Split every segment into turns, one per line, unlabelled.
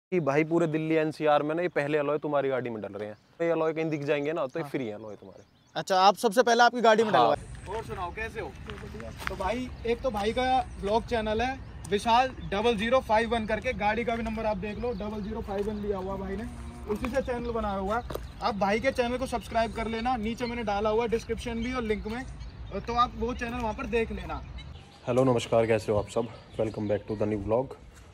कि भाई पूरे दिल्ली एनसीआर में ना ये पहले अलॉय तुम्हारी गाड़ी में डल रहे हैं। ये अलॉय कहीं दिख जाएंगे ना तो ये फ्री है अलॉय तुम्हारे।
अच्छा, आप सबसे पहले आपकी गाड़ी में डलवाए।
और सुनाओ कैसे हो? तो भाई एक तो भाई का ब्लॉग चैनल है विशाल 0051 करके, गाड़ी का भी नंबर आप देख लो 0051 लिया हुआ भाई ने, उसी से चैनल बनाया हुआ है। आप भाई के चैनल को सब्सक्राइब कर लेना, नीचे मैंने डाला हुआ डिस्क्रिप्शन भी और लिंक में, तो आप वो चैनल वहाँ पर देख लेना।
हेलो नमस्कार, कैसे हो आप सब? Welcome back to the new vlog.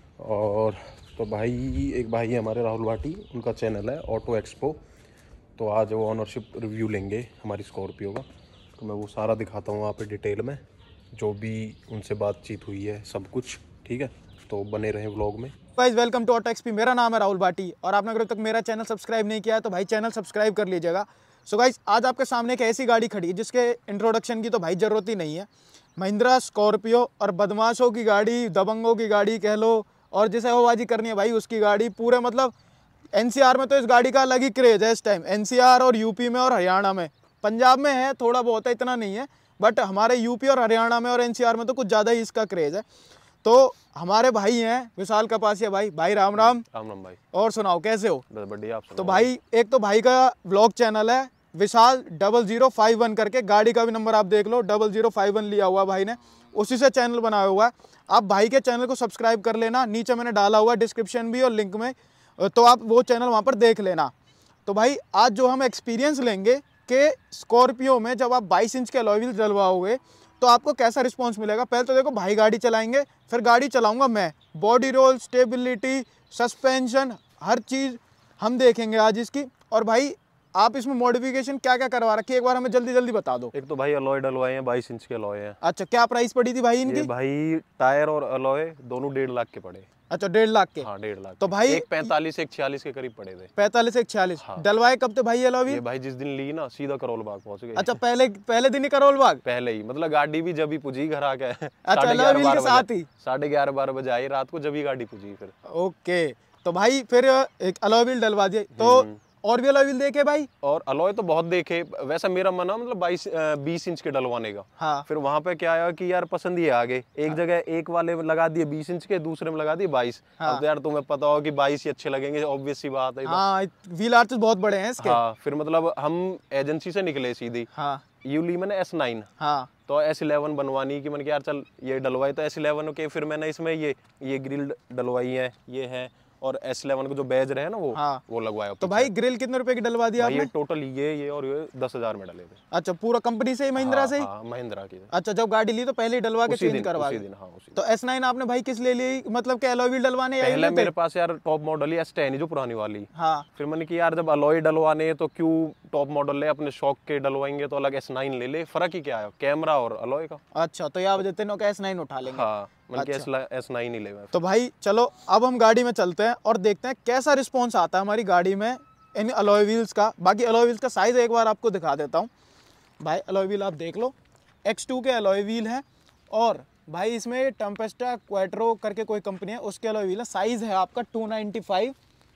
और तो भाई एक भाई है हमारे राहुल भाटी, उनका चैनल है ऑटो एक्सपो। तो आज वो ऑनरशिप रिव्यू लेंगे हमारी स्कॉर्पियो का, तो मैं वो सारा दिखाता हूँ वहाँ पे डिटेल में, जो भी उनसे बातचीत हुई है सब कुछ। ठीक है, तो बने रहे व्लॉग में।
Guys welcome to auto XP, मेरा नाम है राहुल भाटी और आपने अगर तक मेरा चैनल सब्सक्राइब नहीं किया है तो भाई चैनल सब्सक्राइब कर लीजिएगा। सो गाइस आज आपके सामने एक ऐसी गाड़ी खड़ी है जिसके इंट्रोडक्शन की तो भाई ज़रूरत ही नहीं है। महिंद्रा स्कॉर्पियो, और बदमाशों की गाड़ी, दबंगों की गाड़ी कह लो, और जिसे हवाबाजी करनी है भाई उसकी गाड़ी। पूरे मतलब एनसीआर में तो इस गाड़ी का अलग ही क्रेज है इस टाइम, एनसीआर और यूपी में और हरियाणा में। पंजाब में है थोड़ा बहुत है, इतना नहीं है, बट हमारे यूपी और हरियाणा में और एनसीआर में तो कुछ ज़्यादा ही इसका क्रेज है। तो हमारे भाई हैं विशाल कपासिया भाई। भाई राम राम।
राम राम भाई।
और सुनाओ कैसे हो?
बढ़िया, आप सुनाओ।
तो भाई एक तो भाई का व्लॉग चैनल है विशाल 0051 करके, गाड़ी का भी नंबर आप देख लो 0051 लिया हुआ भाई ने, उसी से चैनल बनाया हुआ है। आप भाई के चैनल को सब्सक्राइब कर लेना, नीचे मैंने डाला हुआ डिस्क्रिप्शन भी और लिंक में, तो आप वो चैनल वहाँ पर देख लेना। तो भाई आज जो हम एक्सपीरियंस लेंगे कि स्कॉर्पियो में जब आप 22 इंच के अलॉय व्हील्स डलवाओगे तो आपको कैसा रिस्पॉन्स मिलेगा। पहले तो देखो भाई गाड़ी चलाएंगे, फिर गाड़ी चलाऊंगा मैं। बॉडी रोल, स्टेबिलिटी, सस्पेंशन, हर चीज़ हम देखेंगे आज इसकी। और भाई आप इसमें मॉडिफिकेशन क्या क्या करवा रखी है एक बार हमें जल्दी जल्दी बता दो।
एक तो भाई अलॉय डलवाए हैं, 22 इंच के अलॉय हैं।
अच्छा, क्या प्राइस पड़ी थी भाई इनकी?
ये भाई टायर और अलॉय दोनों 1.5 लाख के पड़े।
अच्छा, 1.5 लाख के।
हाँ 1.5 लाख।
तो भाई
एक 45 एक 46 के करीब पड़े थे।
45 से 46।
हाँ।
डलवाए कब थे भाई ये अलॉय व्हील?
ये भाई जिस दिन ली ना सीधा करोल बाग पहुंच गए।
अच्छा, पहले दिन ही करोल बाग?
पहले ही, मतलब गाड़ी भी जब ही पुजी घर आके।
अच्छा, अलॉय व्हील के साथ ही
11:30-12 बजे आई रात को, जब ही गाड़ी पुजी फिर।
ओके, तो भाई फिर एक अलॉय व्हील डलवा दिए, तो और भी अलॉय व्हील देखे भाई?
और अलॉय तो बहुत देखे, वैसा मेरा मन है मतलब 20 इंच के डलवाने का।
हाँ।
फिर वहां पे क्या आया कि यार पसंद ही आ गए। एक जगह एक वाले में लगा दिए 20 इंच के, दूसरे में लगा दिए 22।
हाँ।
अब तो यार तुम्हें पता हो कि 22 ही अच्छे लगेंगे, ऑब्वियस सी बात है।
हाँ, व्हील आर्चेस बहुत बड़े हैं इसके।
हाँ, फिर मतलब हम एजेंसी से निकले सीधी।
हाँ।
यू ली मैंने S9।
हाँ।
तो S11 बनवानी की, मैंने कहा यार चल ये डलवाई तो S11 के, फिर मैंने इसमें ये ग्रिल डलवाई है, ये है, और S11 को जो बैज रहे हैं ना वो।
हाँ।
वो लगवाया।
तो भाई ग्रिल कितने रुपए की डलवा दिया आपने?
ये टोटल ये और ये 10,000 में डले थे।
अच्छा, पूरा कंपनी से ही, महिंद्रा से ही?
हाँ, महिंद्रा की।
अच्छा, जब गाड़ी ली तो पहले ही डलवा के चेंज करवा दी?
हाँ, उसी
तो S9 आपने भाई किस ले ली, मतलब क्या अलॉय व्हील डलवाने?
पहले मेरे पास यार टॉप मॉडल ही S10 जो पुरानी वाली।
हाँ।
फिर मैंने कि यार जब अलॉय डलवाने तो क्यों टॉप मॉडल ले, अपने शौक के डलवाएंगे तो अलग S9 ले ले, फर्क ही क्या है, कैमरा और अलॉय का।
अच्छा, तो यहाँ वजह तीनों का S9 उठा लेंगे।
हाँ, मैंने S9 ही ले।
तो भाई चलो अब हम गाड़ी में चलते हैं और देखते हैं कैसा रिस्पॉन्स आता है हमारी गाड़ी में इन अलॉय व्हील्स का। बाकी अलॉय व्हील्स का साइज़ एक बार आपको दिखा देता हूँ। भाई अलॉय व्हील आप देख लो, X2 के अलॉय व्हील है, और भाई इसमें टेम्पेस्टा क्वाट्रो करके कोई कंपनी है उसके अलॉय व्हील है। साइज़ है आपका 295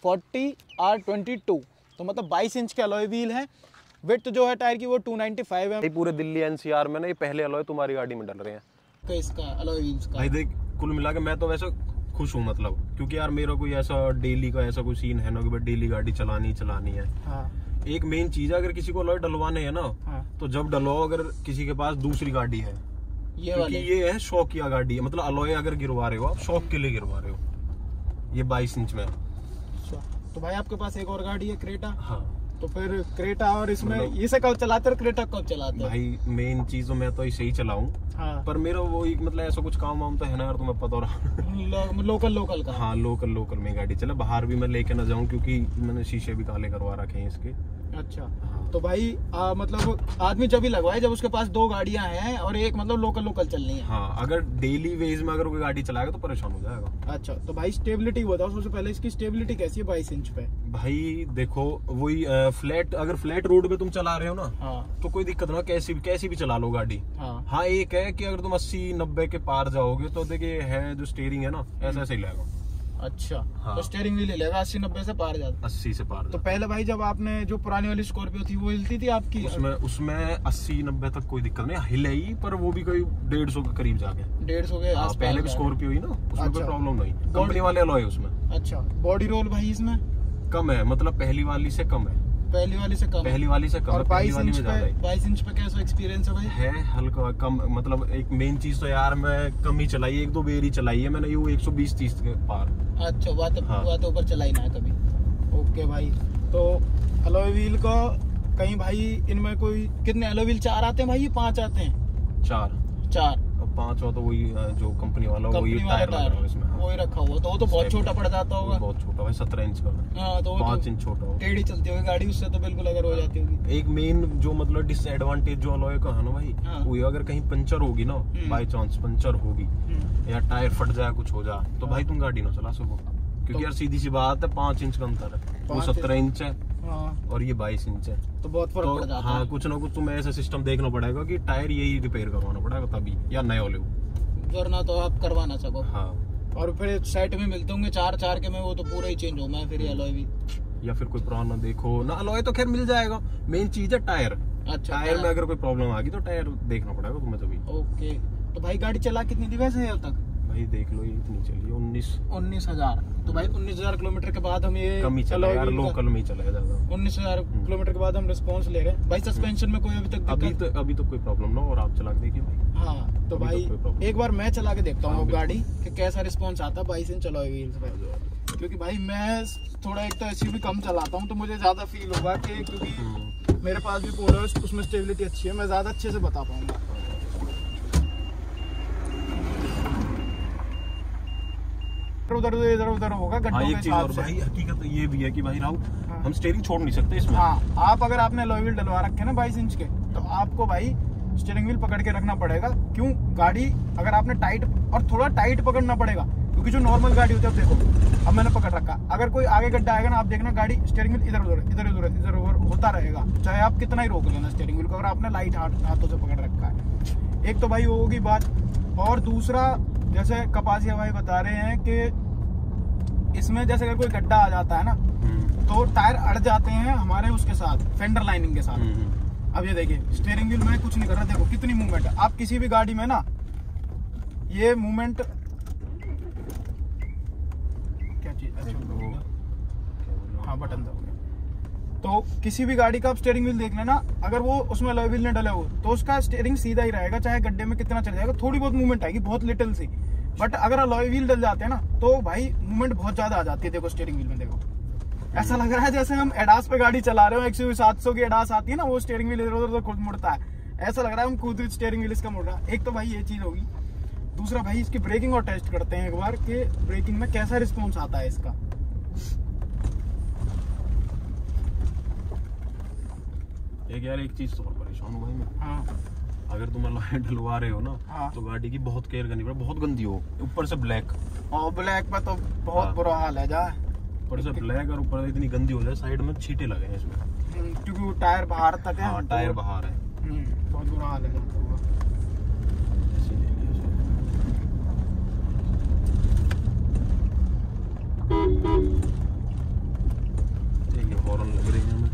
40 R22, तो मतलब 22 इंच के अलॉय व्हील है। विड्थ जो है टायर की वो 295 है।
पूरे दिल्ली एनसीआर में ना ये पहले अलॉय तुम्हारी गाड़ी में डल रहे हैं।
इसका अलॉय व्हील्स का
भाई देख, कुल मिला के मैं तो वैसे खुश हूँ, मतलब क्योंकि यार मेरा कोई ऐसा डेली का ऐसा कोई सीन है ना कि भाई डेली गाड़ी चलानी है।
हाँ।
एक मेन चीज है, अगर किसी को अलॉय डलवाने है ना।
हाँ।
तो जब डलवाओ, अगर किसी के पास दूसरी गाड़ी है, क्योंकि ये है शौकिया गाड़ी है, मतलब अलॉय अगर गिरवा रहे हो आप शौक के लिए गिरवा रहे हो, ये 22 इंच में।
तो भाई आपके पास एक और गाड़ी है क्रेटा।
हाँ।
तो फिर क्रेटा और इसमें इसे कब चलाते हो, क्रेटा कब चलाते हो?
भाई मेन चीज तो मैं तो इसे ही चलाऊं।
हाँ। पर
मेरा वो एक मतलब ऐसा कुछ काम वाम तो है ना यार, तुम्हें पता हो रहा।
लोकल का।
हाँ, लोकल में गाड़ी चले, बाहर भी मैं लेके ना जाऊं, क्योंकि मैंने शीशे भी काले करवा रखे हैं इसके।
अच्छा। हाँ। तो भाई मतलब आदमी जब भी लगवाए जब उसके पास 2 गाड़ियां हैं और एक मतलब लोकल चलनी है।
हाँ, अगर डेली वेज में अगर कोई गाड़ी चलाएगा तो परेशान हो जाएगा।
अच्छा, तो भाई स्टेबिलिटी बताओ सबसे पहले, इसकी स्टेबिलिटी कैसी है 22 इंच पे?
भाई देखो, वही अगर फ्लैट रोड पे तुम चला रहे हो ना।
हाँ।
तो कोई दिक्कत ना, कैसी भी चला लो गाड़ी। हाँ, एक है कि अगर तुम 80-90 के पार जाओगे तो देखिए है जो स्टीयरिंग है ना, ऐसा ही लगेगा।
अच्छा
हाँ।
तो स्टीयरिंग व्हील हिलेगा 80-90 से पार जाता।
80 से पार
तो पहले भाई जब आपने जो पुरानी वाली स्कॉर्पियो थी वो हिलती थी आपकी?
उसमें 80-90 तक कोई दिक्कत नहीं, हिले ही, पर वो भी कोई 150 के करीब जाके।
150 के आसपास।
पहले भी स्कॉर्पियो ही ना, उसमें कोई प्रॉब्लम नहीं, कंपनी वाले अलॉय उसमें।
अच्छा बॉडी रोल भाई इसमें
कम है, मतलब पहली वाली से कम है।
पहली वाली से कम?
पहली वाली से कम
और
है, पहली वाली में ज्यादा है।
22 इंच पे कैसा एक्सपीरियंस है भाई?
है हल्का कम, मतलब एक मेन चीज तो यार मैं कम ही चलाई, 1-2 बेर ही चलाई है मैंने, ये 120-30 के पार।
अच्छा बात
हाँ।
ऊपर चलाई ना है कभी। ओके भाई, तो अलॉय व्हील का कहीं भाई इनमें कोई कितने अलॉय व्हील? 4 आते हैं भाई, ये 5 आते हैं?
4 5 हो तो वही जो कंपनी वाला वही टायर लगा हुआ इसमें। हाँ।
वही रखा हुआ, तो वो तो बहुत छोटा पड़ जाता होगा।
बहुत छोटा भाई, 17 इंच का।
हाँ, तो
5 इंच छोटा होगा।
टेढ़ी चलती होगी गाड़ी, उससे तो बिल्कुल अगर हो जाती होगी।
एक मेन जो मतलब डिसएडवांटेज जो अलॉय का है ना भाई,
हाँ।
वो अगर कहीं पंचर होगी ना, बाय चांस पंचर होगी या टायर फट जाए, कुछ हो जाए, तो भाई तुम गाड़ी ना चला सको, क्योंकि यार सीधी सी बात है, 5 इंच का अंतर है। वो 17 इंच है और ये 22 इंच है,
तो बहुत फर्क पड़ जाता है।
हाँ, कुछ ना कुछ तुम्हें ऐसा सिस्टम देखना पड़ेगा कि टायर यही रिपेयर करवाना पड़ेगा तभी, या नए वाले,
वरना तो आप करवा ना सको।
हाँ।
और फिर सेट में मिलते होंगे 4 के में, वो तो पूरा ही चेंज हो, मैं फिर अलॉय भी,
या फिर कोई पुराना देखो ना, अलॉय तो खैर मिल जाएगा, मेन चीज है टायर।
अच्छा,
टायर में अगर कोई प्रॉब्लम आ गई तो टायर देखना पड़ेगा तुम्हें तभी।
ओके, तो भाई गाड़ी चला कितनी थी वैसे अब तक?
भाई देख लो, ये इतनी चली
19,000। तो भाई 19,000 किलोमीटर के बाद हम ये
कम ही चला यार, लोकल में ही चलाया ज्यादा।
19,000 किलोमीटर के बाद हम रिस्पॉन्स ले रहे हैं भाई। सस्पेंशन में कोई अभी तक दिक्कत?
अभी तो कोई प्रॉब्लम ना, और आप चला के देखिए भाई।
हाँ, तो भाई एक बार मैं चला के देखता हूँ
हाँ,
गाड़ी कि कैसा रिस्पॉन्स आता है 22 इंच अलॉय व्हील्स पे, क्योंकि भाई मैं थोड़ा एक तो ऐसी भी कम चलाता हूँ, तो मुझे ज्यादा फील होगा कि क्योंकि मेरे पास भी पोलो है, उसमें स्टेबिलिटी अच्छी है, मैं ज्यादा अच्छे से बता पाऊंगा। इधर होगा गड्ढों के हिसाब से।
भाई हकीकत ये भी है कि भाई राहुल, हम स्टीयरिंग छोड़ नहीं सकते इसमें।
हाँ, आप अगर आपने अलॉय व्हील डलवा रखे ना 22 इंच के, तो आपको भाई स्टीयरिंग व्हील पकड़ के रखना पड़ेगा। क्यों? गाड़ी अगर आपने टाइट, और थोड़ा टाइट पकड़ना पड़ेगा, क्योंकि जो नॉर्मल गाड़ी होती है, अब देखो अब मैंने पकड़ रखा, अगर कोई आगे गड्ढा आएगा ना, आप देखना गाड़ी स्टीयरिंग व्हील इधर उधर होता रहेगा, चाहे आप कितना ही रोक लेना स्टीयरिंग व्हील को, अगर आपने लाइट हाथों से पकड़ रखा है। एक तो भाई वो होगी बात, और दूसरा जैसे कपासिया भाई बता रहे हैं कि इसमें जैसे अगर कोई गड्ढा आ जाता है ना, तो टायर अड़ जाते हैं हमारे उसके साथ, फेंडर लाइनिंग के साथ। अब ये देखिए स्टीयरिंग व्हील में कुछ नहीं कर रहा, देखो कितनी मूवमेंट है। आप किसी भी गाड़ी में ना ये मूवमेंट, क्या चीज, हाँ बटन दबाओगे तो किसी भी गाड़ी का आप स्टीयरिंग व्हील देख लेना, अगर वो उसमें अलॉय व्हील न डला हो तो उसका स्टीयरिंग सीधा ही रहेगा, चाहे गड्ढे में कितना चल जाएगा, थोड़ी बहुत मूवमेंट आएगी, बहुत लिटिल सी। बट अगर अलॉय व्हील डल जाते हैं ना, तो भाई मूवमेंट बहुत ज्यादा आ जाती है। देखो स्टीयरिंग व्हील में देखो, ऐसा लग रहा है जैसे हम एडास पे गाड़ी चला रहे हो, 100-700 की एडास आती है ना, वो स्टीयरिंग व्हील इधर उधर खुद मुड़ता है, ऐसा लग रहा है हम खुद स्टीयरिंग व्हील इसका मुड़ रहा है। एक तो भाई ये चीज होगी। दूसरा भाई इसकी ब्रेकिंग और टेस्ट करते हैं एक बार कि ब्रेकिंग में कैसा रिस्पॉन्स आता है इसका।
एक चीज तो परेशान हूँ भाई मैं।
हाँ,
अगर तुम अलॉय डलवा रहे हो ना,
हाँ।
तो गाड़ी की बहुत केयर करनी पड़ेगी, बहुत गंदी हो, ऊपर से ब्लैक,
और ब्लैक पे तो बहुत
हाँ।
बुरा हाल है जा,
ऊपर से ब्लैक और ऊपर इतनी गंदी हो जाए, साइड में छींटे लगे हैं इसमें,
क्योंकि वो टायर बाहर तक है।
हाँ, टायर बाहर है,
बहुत बुरा हाल है।
देखिए हॉर्न लग रही है हमें।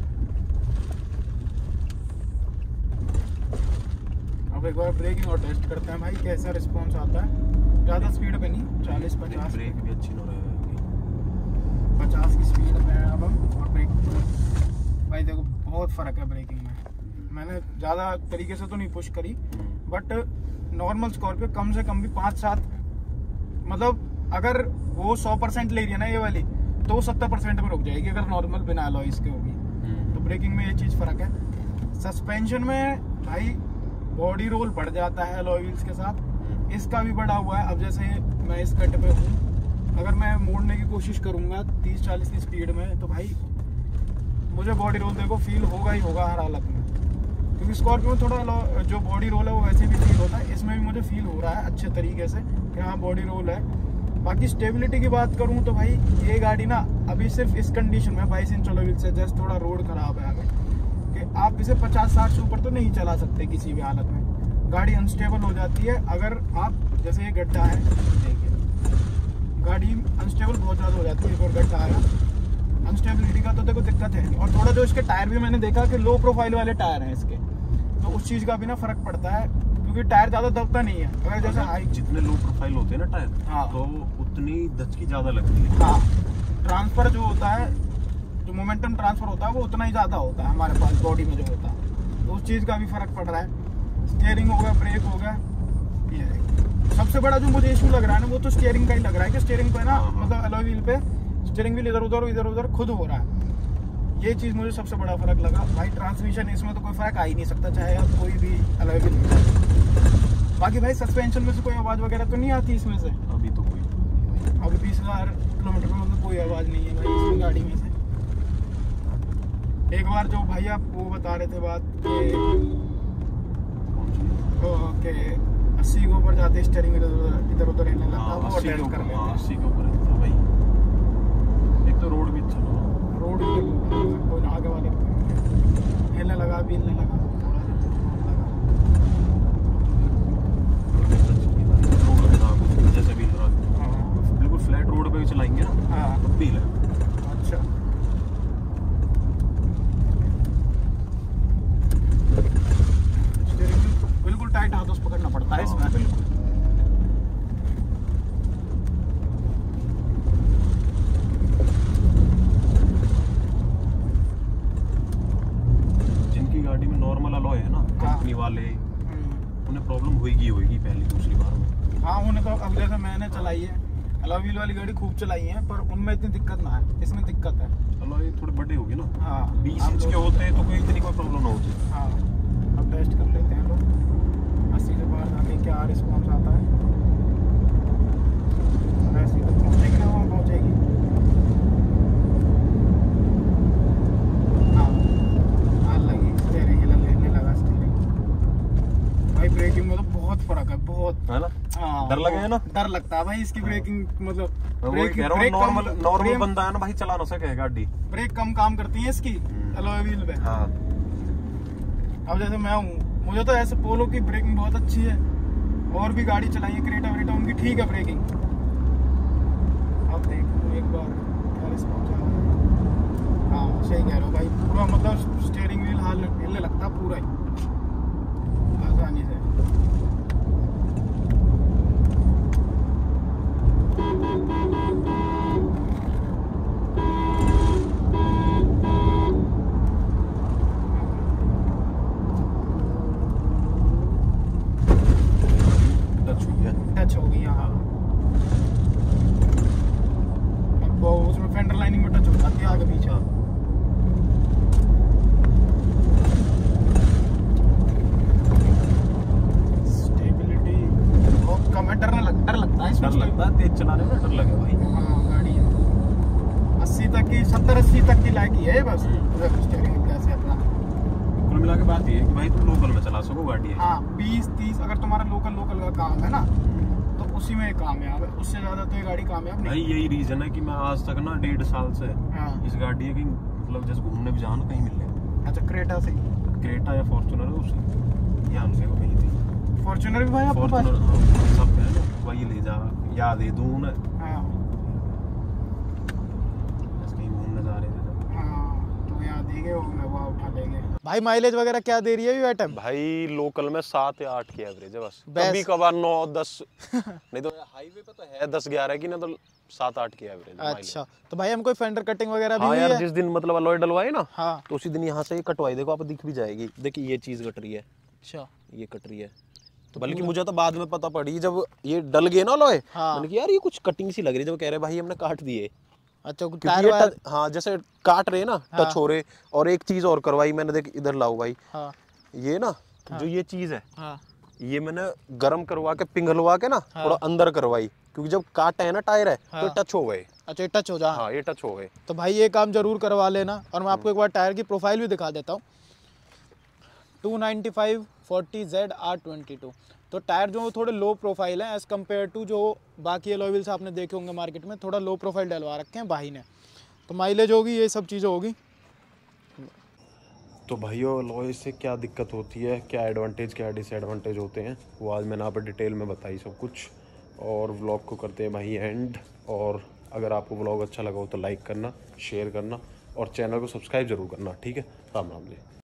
अब एक बार ब्रेकिंग और टेस्ट करते हैं भाई कैसा रिस्पॉन्स आता है। ज्यादा स्पीड पे नहीं, 40-50,
ब्रेक भी अच्छी ना रहेगी,
50 की स्पीड में है अब हम। और ब्रेक भाई देखो बहुत फर्क है ब्रेकिंग में। मैंने ज्यादा तरीके से तो नहीं पुश करी, बट नॉर्मल स्कॉर्पियो कम से कम भी 5-7, मतलब अगर वो 100% ले रही है ना ये वाली, तो 70% में रुक जाएगी अगर नॉर्मल बिना अलॉयज के होगी। तो ब्रेकिंग में ये चीज फर्क है। सस्पेंशन में भाई बॉडी रोल बढ़ जाता है अलॉय व्हील्स के साथ, इसका भी बढ़ा हुआ है। अब जैसे मैं इस कट पे हूँ, अगर मैं मोड़ने की कोशिश करूंगा 30-40 की स्पीड में, तो भाई मुझे बॉडी रोल देखो फील होगा ही होगा हर हालत में, क्योंकि स्कॉर्पियो में थोड़ा जो बॉडी रोल है वो वैसे भी फील होता है, इसमें भी मुझे फील हो रहा है अच्छे तरीके से कि हाँ बॉडी रोल है। बाकी स्टेबिलिटी की बात करूँ तो भाई ये गाड़ी ना अभी सिर्फ इस कंडीशन में 22 इंच अलॉय व्हील से, जस्ट थोड़ा रोड खराब है आगे, कि आप इसे 50-60 से ऊपर तो नहीं चला सकते किसी भी हालत में, गाड़ी अनस्टेबल हो जाती है। अगर आप जैसे ये गड्ढा है, देखिए गाड़ी अनस्टेबल अनस्टेबल बहुत ज़्यादा हो जाती है। एक और गड्ढा आया, अनस्टेबिलिटी का तो देखो दिक्कत है नहीं। और थोड़ा जो इसके टायर भी मैंने देखा कि लो प्रोफाइल वाले टायर हैं इसके, तो उस चीज़ का भी ना फर्क पड़ता है, क्योंकि टायर ज़्यादा दबता नहीं है। अगर जैसे हाई
जितने लो प्रोफाइल होते हैं ना टायर,
हाँ,
तो उतनी दचकी ज़्यादा लगती है।
हाँ, ट्रांसफर जो होता है, जो मोमेंटम ट्रांसफर होता है वो उतना ही ज़्यादा होता है हमारे पास बॉडी में जो होता है, तो उस चीज़ का भी फर्क पड़ रहा है। स्टीयरिंग हो गया, ब्रेक हो गया, ये सबसे बड़ा जो मुझे इशू लग रहा है ना वो तो स्टीयरिंग का ही लग रहा है कि स्टीयरिंग पे ना मतलब अलॉय व्हील पे स्टीयरिंग व्हील इधर उधर खुद हो रहा है। ये चीज़ मुझे सबसे बड़ा फर्क लगा। भाई ट्रांसमिशन इसमें तो कोई फर्क आ ही नहीं सकता, चाहे आप कोई भी अलॉय व्हील हो। बाकी भाई सस्पेंशन में से कोई आवाज़ वगैरह तो नहीं आती इसमें से?
अभी तो कोई,
अभी 20,000 किलोमीटर में मतलब कोई आवाज़ नहीं है भाई इसमें गाड़ी में से। एक बार जो भाई आप वो बता रहे थे बात कि 80 के ऊपर जाते स्टीयरिंग इधर उधर हिलने लगता, वो अटेस्ट कर लेते हैं।
80 के ऊपर है भाई। एक तो रोड भी चलो,
रोड कोई आगे वाले हिलने लगा, भी हिलने लगा,
जैसे भी बिल्कुल फ्लैट रोड पे भी चलाएंगे ना,
हाँ
तब भी हिला।
अच्छा, बिल्कुल टाइट हाथों से पकड़ना पड़ता है इसमें।
बिल्कुल। जिनकी गाड़ी में नॉर्मल अलॉय है ना, कंपनी वाले, उन्हें प्रॉब्लम होगी पहली दूसरी बार में।
हाँ, उन्हें तो अब जैसे मैंने चलाई है अलॉय व्हील वाली गाड़ी खूब चलाई है, पर उनमें इतनी दिक्कत ना है, इसमें दिक्कत है।
अलॉय थोड़े बड़े होगी ना,
हाँ
20 इंच के होते हैं तो कोई इतनी कोई प्रॉब्लम ना होती।
हाँ, अब टेस्ट कर लेते हैं लोग 80 से बाहर जाके क्या रिस्पॉन्स आता है। 80 तक पहुँचेगी ना, वहाँ पहुँचेगी। हाँ लगी स्टीयरिंग, हिलने लगा स्टीयरिंग। भाई ब्रेकिंग में तो बहुत फर्क है, बहुत
है ना।
हाँ,
डर लगे है ना,
डर लगता है भाई इसकी ब्रेकिंग, मतलब
नॉर्मल बंदा है ना भाई, चला ना सके गाड़ी।
ब्रेक कम काम करती है इसकी अलॉय व्हील पे।
हाँ,
अब जैसे मैं हूँ, मुझे तो ऐसे पोलो की ब्रेकिंग बहुत अच्छी है, और भी गाड़ी चलाई है क्रेटा वेटा, उनकी ठीक है ब्रेकिंग। अब देखो एक बार क्या रिस्पॉन्स आ रहा है। हाँ सही कह रहे हो भाई, पूरा मतलब स्टीयरिंग व्हील हिलने लगता पूरा ही आसानी से। टच हो गई, हाँ। अब वो उसमें फेंडर लाइनिंग में टच हो जाती है आगे पीछे। स्टेबिलिटी बहुत कम है, डर लगता है इसमें।
डर लगता है, तेज चलाने में डर लगे भाई।
हाँ गाड़ी 80 तक की, 70-80 तक की लायकी है बस। स्टीयरिंग कैसे अपना
कुल मिला के बात ये है कि भाई तुम लोकल में चला सको गाड़ी है।
हाँ 20-30 अगर तुम्हारा लोकल का काम है ना, तो उसी में कामयाब है, उससे ज्यादा तो ये गाड़ी कामयाब
भाई
नहीं।
यही रीजन है कि मैं आज तक ना 1.5 साल से
हाँ
इस गाड़ी की मतलब जैसे घूमने भी जाना कहीं मिलने,
अच्छा, क्रेटा से
क्रेटा या फॉर्च्यूनर है उसे ध्यान से कहीं थी।
फॉर्च्यूनर भी भाई आपके पास?
फॉर्च्यूनर सब है ना, वही ले जा, याद है दूं ना,
हाँ
कहीं घूमने जा रहे थे।
हाँ, तो यहाँ देंगे वो उठा लेंगे।
भाई माइलेज वगैरह क्या दे रही है ये आइटम?
भाई लोकल में 7 या 8 की एवरेज है बस,
बस।
कभी कभार 9-10 नहीं तो हाईवे पे तो है 10-11 की, ना तो 7-8 की एवरेज।
अच्छा, तो भाई हम कोई फेंडर कटिंग वगैरह भी
हाँ
हुई
यार,
है?
जिस दिन मतलब अलॉय डलवाए ना,
हाँ
तो उसी दिन यहाँ से ये कटवाई, देखो आप दिख भी जाएगी, देखिए ये चीज कट रही है,
अच्छा,
ये कट रही है। तो बल्कि मुझे तो बाद में पता पड़ी जब ये डल गए ना अलॉय,
हाँ।
मैंने कहा यार ये कुछ कटिंग सी लग रही है, जब कह रहे भाई हमने काट दिए,
अच्छा
क्योंकि
टायर
ये
वायर,
हाँ जैसे काट रहे ना,
हाँ।
टच हो रहे। और एक चीज और करवाई मैंने, देख इधर लाओ भाई,
हाँ
ये ना
हाँ।
जो ये चीज है,
हाँ
ये मैंने गर्म करवा के पिघलवा के ना
हाँ।
थोड़ा अंदर करवाई, क्योंकि जब काटा है ना टायर है
हाँ।
तो टच हो गए।
अच्छा, टच हो जा।
हाँ ये टच हो गए।
तो भाई ये काम जरूर करवा लेना। और मैं आपको एक बार टायर की प्रोफाइल भी दिखा देता हूँ। 295 40 ZR22। तो टायर जो थोड़े लो प्रोफाइल है एज़ कम्पेयर टू जो बाकी अलॉय व्हील्स आपने देखे होंगे मार्केट में, थोड़ा लो प्रोफाइल डलवा रखे हैं भाई ने। तो माइलेज होगी, ये सब चीज़ें होगी।
तो भाइयों अलॉय से क्या दिक्कत होती है, क्या एडवांटेज क्या डिसएडवांटेज होते हैं, वो आज मैंने आप डिटेल में बताई सब कुछ। और व्लॉग को करते हैं भाई एंड, और अगर आपको व्लॉग अच्छा लगा हो तो लाइक करना, शेयर करना और चैनल को सब्सक्राइब जरूर करना। ठीक है, राम राम जी।